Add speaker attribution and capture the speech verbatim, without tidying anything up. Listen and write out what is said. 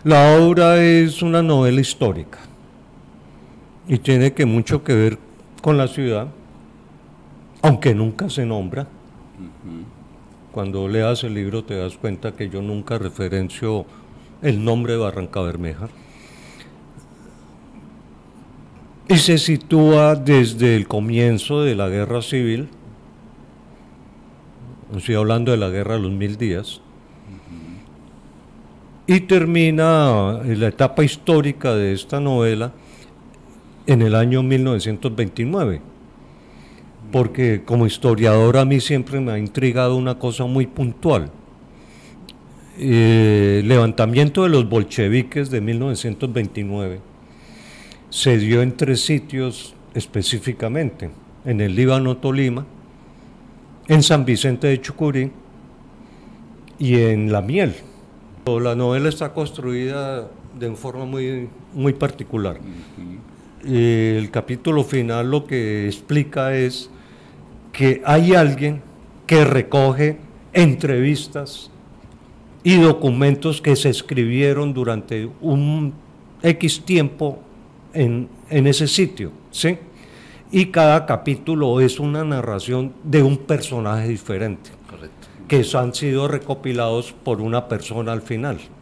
Speaker 1: La obra es una novela histórica y tiene que mucho que ver con la ciudad, aunque nunca se nombra. Uh-huh. Cuando leas el libro te das cuenta que yo nunca referencio el nombre de Barrancabermeja. Y se sitúa desde el comienzo de la Guerra Civil, estoy hablando de la Guerra de los Mil Días, uh-huh. y termina la etapa histórica de esta novela en el año mil novecientos veintinueve, porque como historiador a mí siempre me ha intrigado una cosa muy puntual. Eh, el levantamiento de los bolcheviques de mil novecientos veintinueve se dio en tres sitios específicamente: en el Líbano, Tolima, en San Vicente de Chucurí y en La Miel. La novela está construida de forma muy, muy particular. Uh-huh. El capítulo final lo que explica es que hay alguien que recoge entrevistas y documentos que se escribieron durante un X tiempo en, en ese sitio, ¿sí? Y cada capítulo es una narración de un personaje diferente. Correcto. Que han sido recopilados por una persona al final.